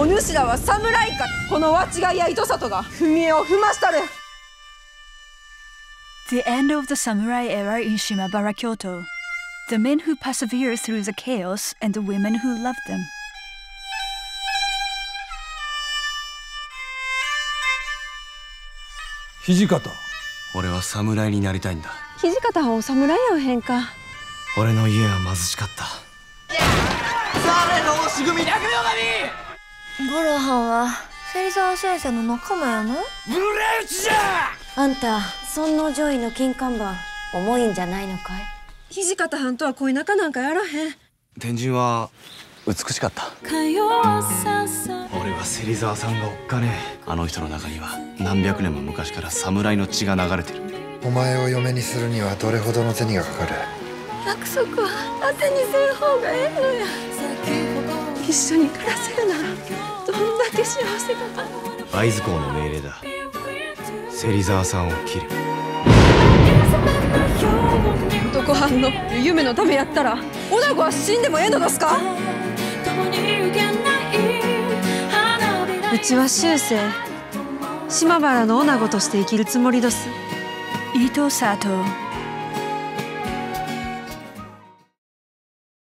お主らは侍か。このわちがや糸里が踏み絵を踏ましたる。 The end of the samurai era in Shimabara, Kyoto. The men who persevere through the chaos and the women who love them. 土方、 俺は侍になりたいんだ。 土方はお侍やおへんか。 俺の家は貧しかった。誰の押し組み百両神。 五郎はんは芹沢先生の仲間やの？ 無礼打ちじゃ。 あんた尊王攘夷の金看板重いんじゃないのかい？ 土方はんとは恋仲なんかやらへん。 天神は美しかった。俺は芹沢さんがおっかねえ。あの人の中には何百年も昔から侍の血が流れてる。 お前を嫁にするにはどれほどの銭がかかる？ 約束は当てにせん方がええのや。一緒に暮らせるならどんだけ幸せか。 会津公の命令だ。芹沢さんを切る。 男はんの夢のためやったら女子は死んでもええのですか？うちは終生島原の女子として生きるつもりどす。 Ito Sato